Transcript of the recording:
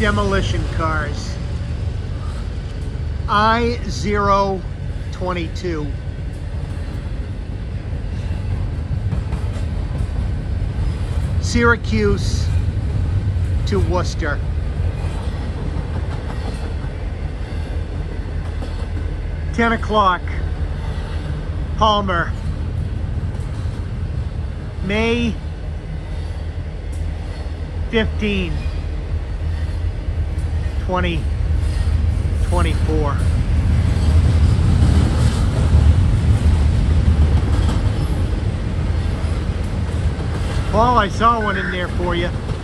demolition cars. I022. Syracuse to Worcester. $10 o'clock. Palmer. May 15, 2024. Paul, I saw one in there for you.